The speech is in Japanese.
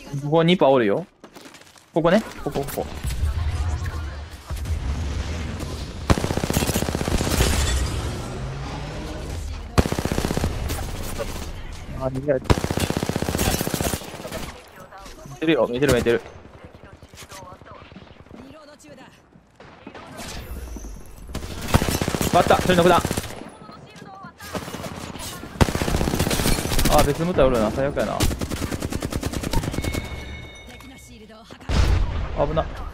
ここニパおるよ。ここね。ここ。あ、逃げられた。見てるよ、見てる。バッタ、それノックダウン。あ、別の部隊おるな、最悪やな。危な。